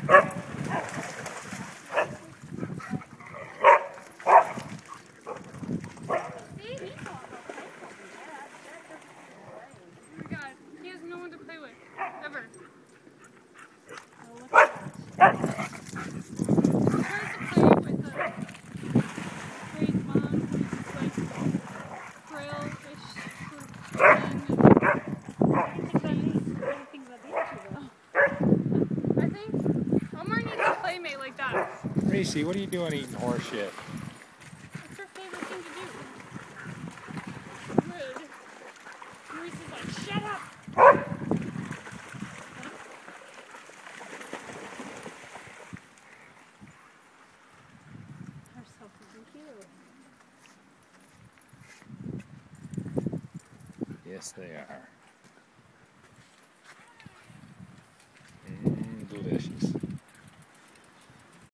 God, he has no one to play with, ever. I think Omar needs a playmate like that. Reese, what are you doing eating horse shit? What's her favorite thing to do? Rude. Reese is like, shut up! They're so freaking cute. Yes, they are.